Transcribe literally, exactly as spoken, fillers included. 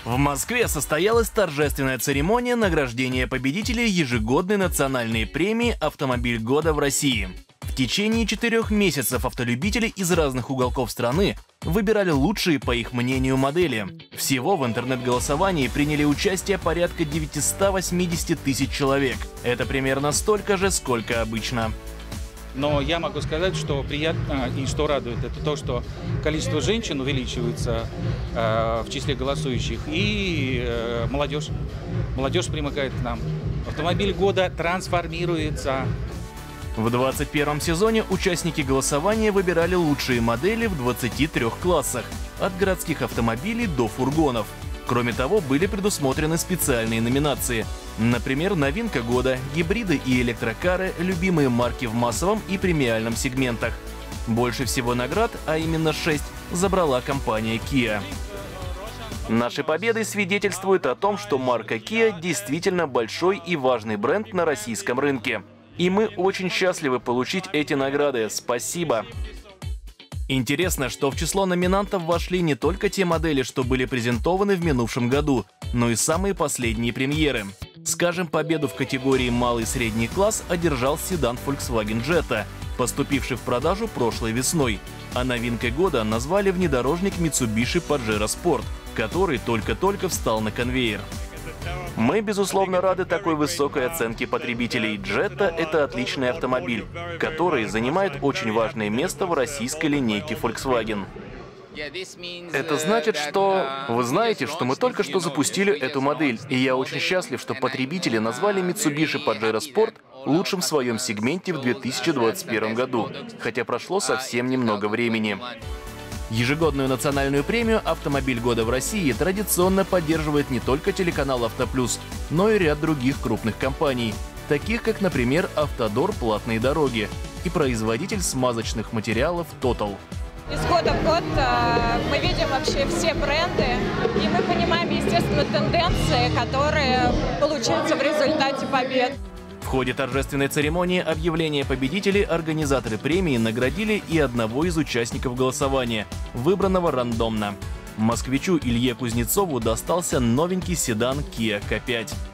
В Москве состоялась торжественная церемония награждения победителей ежегодной национальной премии «Автомобиль года в России». В течение четырех месяцев автолюбители из разных уголков страны выбирали лучшие, по их мнению, модели. Всего в интернет-голосовании приняли участие порядка девятисот восьмидесяти тысяч человек. Это примерно столько же, сколько обычно. Но я могу сказать, что приятно и что радует, это то, что количество женщин увеличивается э, в числе голосующих, и э, молодежь. Молодежь примыкает к нам. Автомобиль года трансформируется. В двадцать первом сезоне участники голосования выбирали лучшие модели в двадцати трёх классах, от городских автомобилей до фургонов. Кроме того, были предусмотрены специальные номинации. Например, новинка года, гибриды и электрокары, любимые марки в массовом и премиальном сегментах. Больше всего наград, а именно шесть, забрала компания Kia. Наши победы свидетельствуют о том, что марка Kia действительно большой и важный бренд на российском рынке. И мы очень счастливы получить эти награды. Спасибо! Интересно, что в число номинантов вошли не только те модели, что были презентованы в минувшем году, но и самые последние премьеры. Скажем, победу в категории «малый и средний класс» одержал седан Volkswagen Jetta, поступивший в продажу прошлой весной. А новинкой года назвали внедорожник Mitsubishi Pajero Sport, который только-только встал на конвейер. Мы, безусловно, рады такой высокой оценке потребителей. Jetta – это отличный автомобиль, который занимает очень важное место в российской линейке Volkswagen. Это значит, что... Вы знаете, что мы только что запустили эту модель, и я очень счастлив, что потребители назвали Mitsubishi Pajero Sport лучшим в своем сегменте в две тысячи двадцать первом году, хотя прошло совсем немного времени. Ежегодную национальную премию «Автомобиль года в России» традиционно поддерживает не только телеканал «Автоплюс», но и ряд других крупных компаний, таких как, например, «Автодор. Платные дороги» и производитель смазочных материалов «Total». Из года в год э, мы видим вообще все бренды, и мы понимаем, естественно, тенденции, которые получаются в результате побед. В ходе торжественной церемонии объявления победителей организаторы премии наградили и одного из участников голосования, выбранного рандомно. Москвичу Илье Кузнецову достался новенький седан Kia К пять.